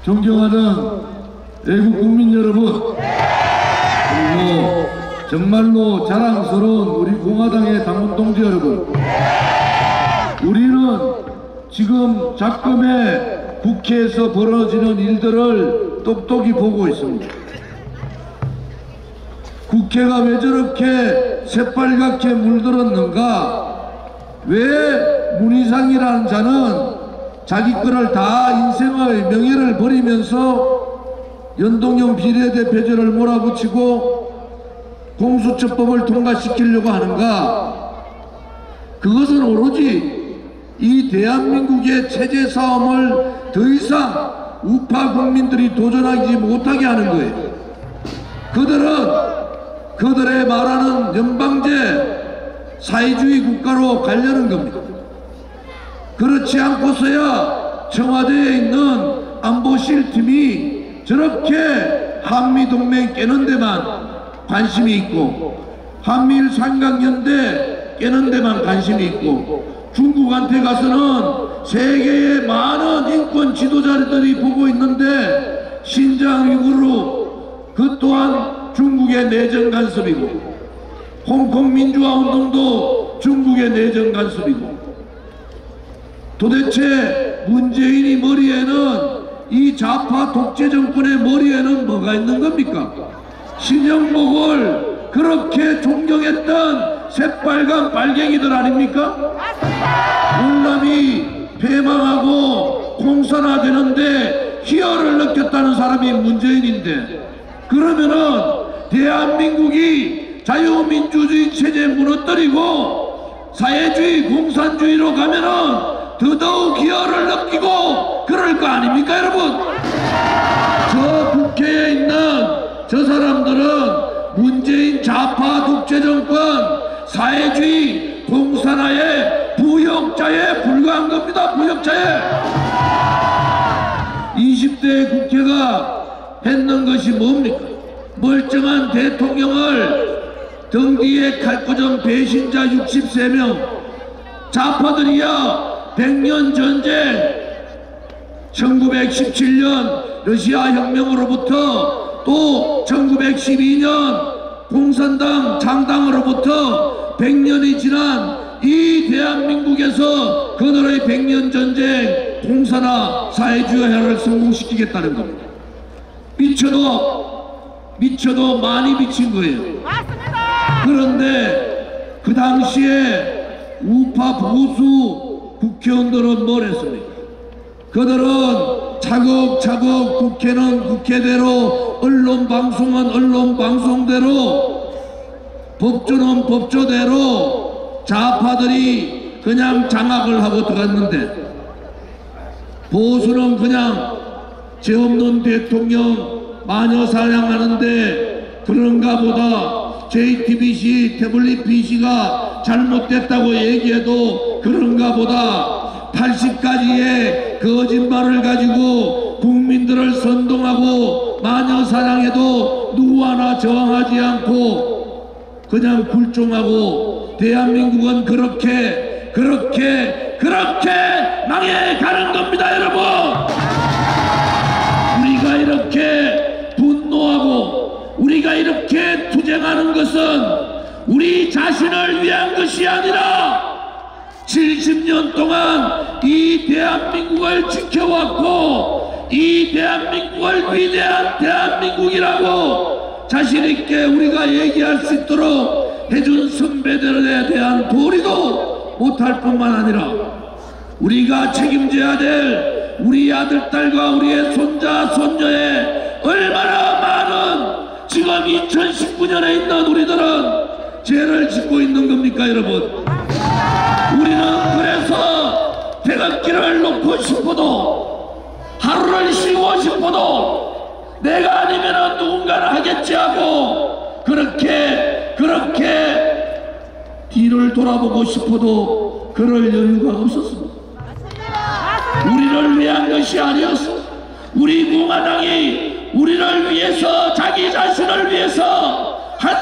존경하는 애국 국민 여러분, 그리고 정말로 자랑스러운 우리 공화당의 당원 동지 여러분, 우리는 지금 작금의 국회에서 벌어지는 일들을 똑똑히 보고 있습니다. 국회가 왜 저렇게 새빨갛게 물들었는가? 왜 문희상이라는 자는 자기 거를 다 인생의 명예를 버리면서 연동형 비례대표제를 몰아붙이고 공수처법을 통과시키려고 하는가? 그것은 오로지 이 대한민국의 체제 싸움을 더 이상 우파 국민들이 도전하지 못하게 하는 거예요. 그들의 말하는 연방제 사회주의 국가로 가려는 겁니다. 그렇지 않고서야 청와대에 있는 안보실팀이 저렇게 한미동맹 깨는 데만 관심이 있고, 한미일 삼각연대 깨는 데만 관심이 있고, 중국한테 가서는 세계의 많은 인권 지도자들이 보고 있는데 신장 위구르 그 또한 중국의 내정 간섭이고, 홍콩 민주화 운동도 중국의 내정 간섭이고, 도대체 문재인이 머리에는, 이 좌파 독재 정권의 머리에는 뭐가 있는 겁니까? 신영복을 그렇게 존경했던 새빨간 빨갱이들 아닙니까? 월남이 폐망하고 공산화되는데 희열을 느꼈다는 사람이 문재인인데, 그러면은 대한민국이 자유민주주의 체제 무너뜨리고 사회주의 공산주의로 가면은 더더욱 희열을 느끼고 그럴 거 아닙니까, 여러분? 저 국회에 있는 저 사람들은 문재인 좌파 독재 정권 사회주의 공산화의 부역자에 불과한 겁니다. 부역자에. 20대 국회가 했는 것이 뭡니까? 멀쩡한 대통령을 등뒤에 칼꾸정 배신자 63명, 좌파들이야 100년 전쟁, 1917년 러시아 혁명으로부터 또 1912년 공산당 창당으로부터 100년이 지난 이 대한민국에서 그들의 100년 전쟁 공산화 사회주의화를 성공시키겠다는 겁니다. 미쳐도 많이 미친 거예요. 그런데 그 당시에 우파 보수 국회의원들은 뭘 했습니까? 그들은 차곡차곡 국회는 국회대로, 언론방송은 언론방송대로, 법조는 법조대로 좌파들이 그냥 장악을 하고 들어갔는데, 보수는 그냥 죄 없는 대통령 마녀 사냥하는데 그런가 보다, JTBC, 태블릿 PC가 잘못됐다고 얘기해도 그런가 보다, 80가지의 거짓말을 가지고 국민들을 선동하고 마녀 사냥해도 누구 하나 저항하지 않고 그냥 굴종하고, 대한민국은 그렇게 망해가는 겁니다, 여러분. 우리가 이렇게 분노하고 우리가 이렇게 투쟁하는 것은 우리 자신을 위한 것이 아니라 70년 동안 이 대한민국을 지켜왔고, 이 대한민국을 위대한 대한민국이라고 자신있게 우리가 얘기할 수 있도록 해준 선배들에 대한 도리도 못할 뿐만 아니라, 우리가 책임져야 될 우리 아들, 딸과 우리의 손자, 손녀의 얼마나 많은 지금 2019년에 있는 우리들은 죄를 짓고 있는 겁니까, 여러분? 우리는 그래서 태극기를 놓고 싶어도, 하루를 쉬고 싶어도 내가 아니면 누군가는 하겠지 하고 그렇게 뒤를 돌아보고 싶어도 그럴 여유가 없었습니다. 우리를 위한 것이 아니었어. 우리 공화당이 우리를 위해서, 자기 자신을 위해서 한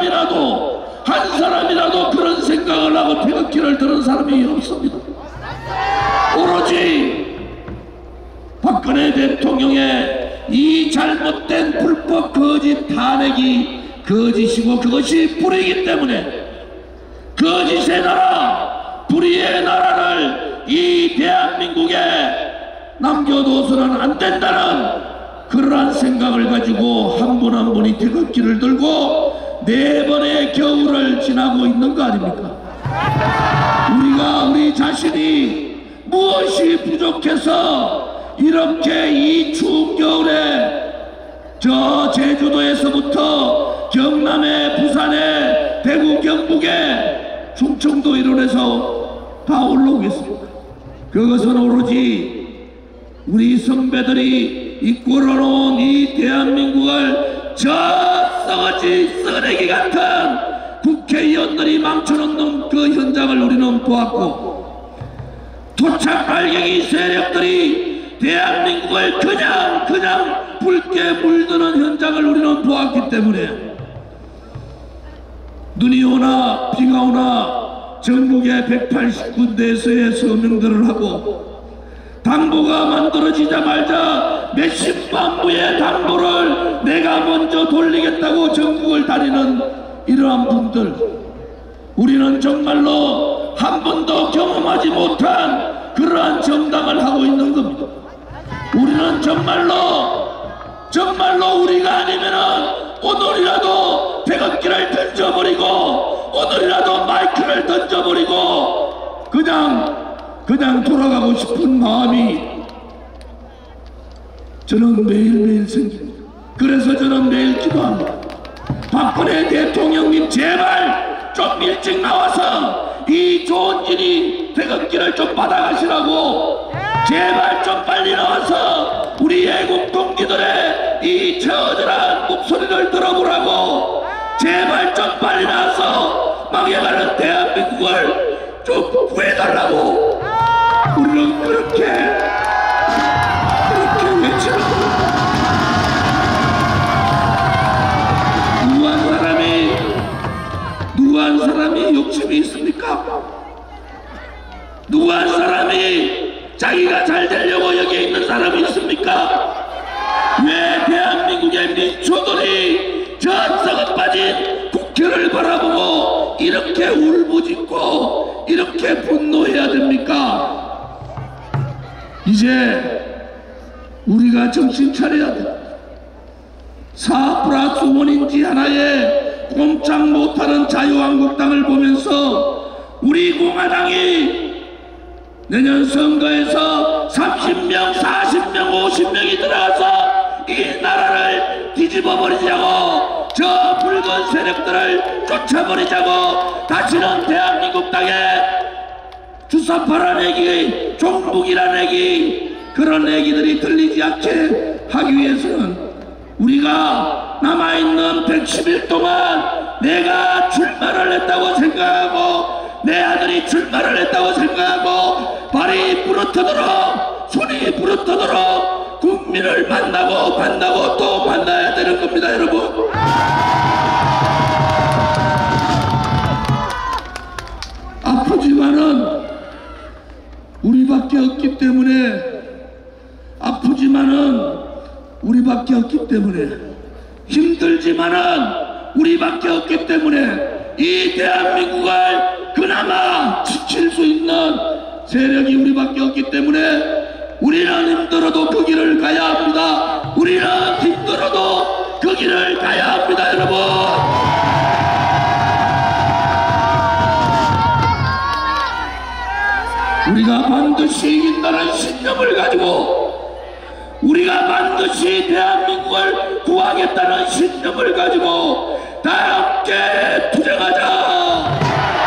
사람이라도 그런 생각을 하고 태극기를 들은 사람이 없습니다. 오로지 박근혜 대통령의 이 잘못된 불법 거짓 탄핵이 거짓이고 그것이 불이기 때문에 거짓의 나라, 불의의 나라를 이 대한민국에 남겨둬서는 안 된다는 그러한 생각을 가지고 한 분 한 분이 태극기를 들고 4번의 겨울을 지나고 있는 거 아닙니까? 우리가 우리 자신이 무엇이 부족해서 이렇게 이 추운 겨울에 저 제주도에서부터 경남에 부산에 대구 경북에 충청도 이론에서 다 올라오겠습니까? 그것은 오로지 우리 선배들이 이끌어놓은 이 대한민국을 저 썩어지 쓰레기 같은 국회의원들이 망쳐놓는 그 현장을 우리는 보았고, 토착 발갱이 세력들이 대한민국을 그냥 붉게 물드는 현장을 우리는 보았기 때문에 눈이 오나 비가 오나 전국의 180군데에서의 서명들을 하고 당보가 만들어지자마자 몇십만 부의 당보를 내가 먼저 돌리겠다고 전국을 다니는 이러한 분들, 우리는 정말로 한 번도 경험하지 못한 그러한 정당을 하고 있는 겁니다. 우리는 정말로 우리가 아니면은 오늘이라도 태극기를 던져버리고 오늘이라도 마이크를 던져버리고 그냥 돌아가고 싶은 마음이 저는 매일매일 생깁니다. 그래서 저는 매일 기도합니다. 박근혜 대통령님 제발 좀 일찍 나와서 이 좋은 일이 태극기를 좀 받아가시라고 제발 좀 빨리 나와서 우리 애국 동지들의 이 처절한 목소리를 들어보라고 제발 좀 빨리 나와서 망해가는 대한민국을 좀 구해달라고 우리는 그렇게 외치는 누구 한 사람이 욕심이 있습니까? 누구 한 사람이 자기가 잘 되려고 여기에 있는 사람이 있습니까? 왜 대한민국의 민초들이 저 썩어 빠진 국회를 바라보고 이렇게 울부짖고 이렇게 분노해야 됩니까? 이제 우리가 정신 차려야 돼. 4+1인지 하나에 꼼짝 못하는 자유한국당을 보면서 우리 공화당이 내년 선거에서 30명, 40명, 50명이 들어가서 이 나라를 뒤집어 버리자고, 저 붉은 세력들을 쫓아버리자고, 다시는 대한민국 땅에 주사파란 애기, 종북이란 애기, 그런 애기들이 들리지 않게 하기 위해서는 우리가 남아있는 110일 동안 내가 출마를 했다고 생각하고 내 아들이 출마를 했다고 생각하고 발이 부르트도록 손이 부르트도록 국민을 만나고 또 만나야 되는 겁니다, 여러분. 아프지만은 우리밖에 없기 때문에 힘들지만은 우리밖에 없기 때문에 이 대한민국을 그나마 지킬 수 있는 세력이 우리밖에 없기 때문에 우리는 힘들어도 그 길을 가야 합니다. 우리는 힘들어도 그 길을 가야 합니다, 여러분. 우리가 반드시 이긴다는 신념을 가지고, 우리가 반드시 대한민국을 구하겠다는 신념을 가지고 다 함께 투쟁하자.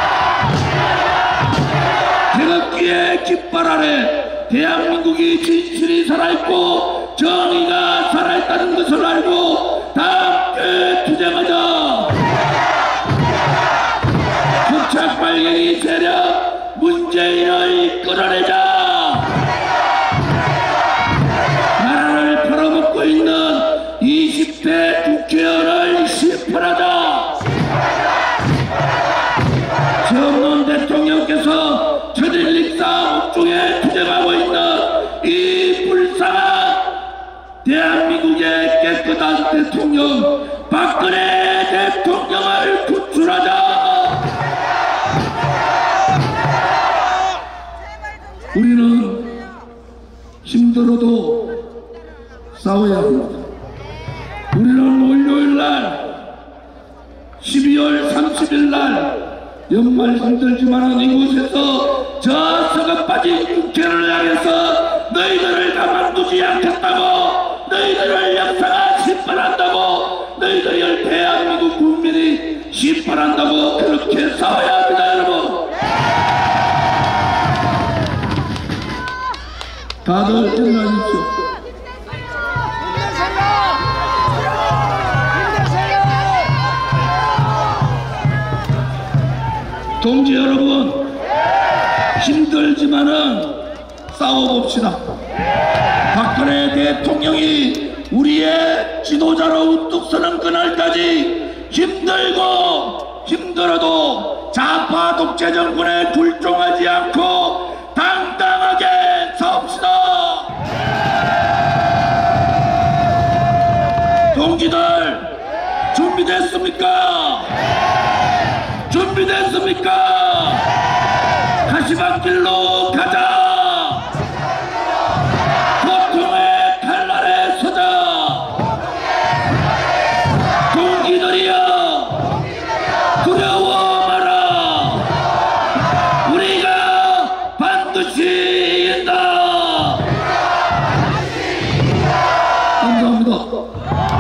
태극기의 깃발 아래 대한민국이 진실이 살아있고 정의가 살아있다는 것을 알고 다 함께 투쟁하자. 토착 발갱이 세력 문재인을 끌어내자. 나라를 팔아먹고 있는 20대 국회의원을 심판하자. 전문 대통령께서 저질릭사 옥중에 투쟁하고 있는 이 불쌍한 진정한 대통령 박근혜 대통령을 구출하자. 우리는 힘들어도 싸워야 합니다. 우리는 월요일날 12월 30일날 연말 힘들지만 이곳에서 저 썩어 빠진 국회를 향해서 너희들을 가만두지 않겠다고, 너희들을 역사가 심판한다고, 너희들을 대한민국 국민이 심판한다고 그렇게 싸워야 합니다. 여러분 다들 일어나십시오. 동지 여러분, 힘들지만은 싸워봅시다. 박근혜 대통령이 우리의 지도자로 우뚝 서는 그날까지 힘들고 힘들어도 좌파 독재 정권에 굴종하지 않고 당당하게 싸웁시다. 동지들 준비됐습니까? 준비됐습니까? 가시밭길로 가자. 고통의 칼날에 서자. 동기들이여 두려워 마라. 우리가 반드시 이긴다. 감사합니다.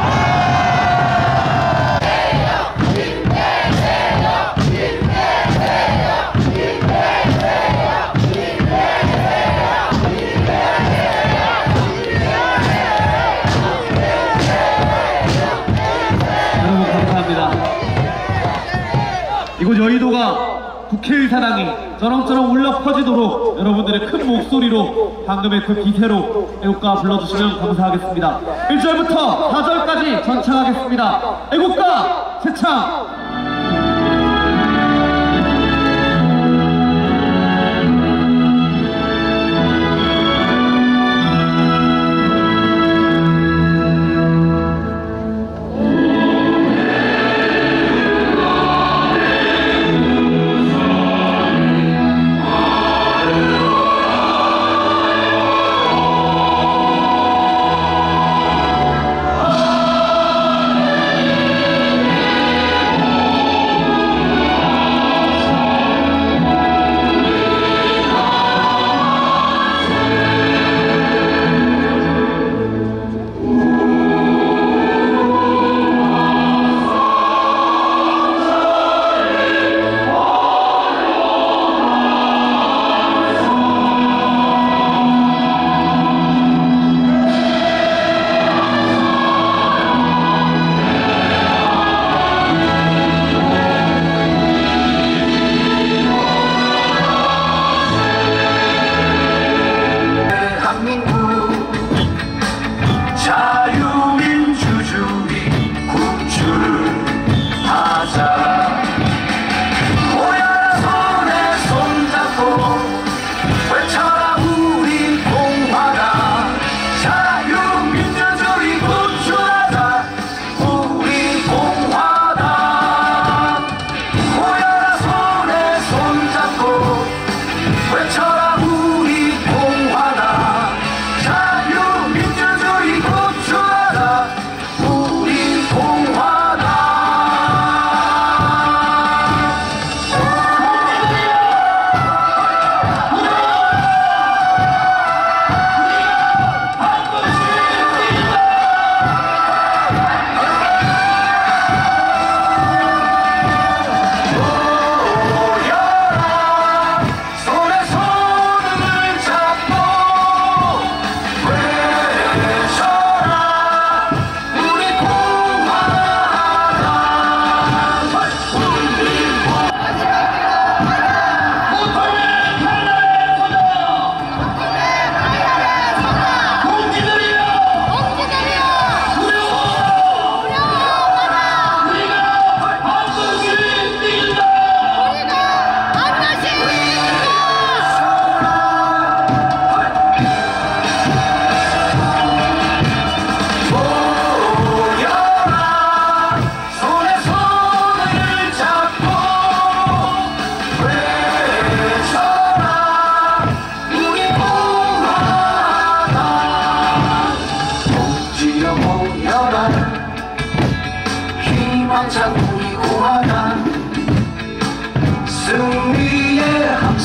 이곳 여의도가 국회의사당이 저렁저렁 울려 퍼지도록 여러분들의 큰 목소리로 방금의 그 기세로 애국가 불러주시면 감사하겠습니다. 1절부터 4절까지 전창하겠습니다. 애국가 세창.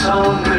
무서운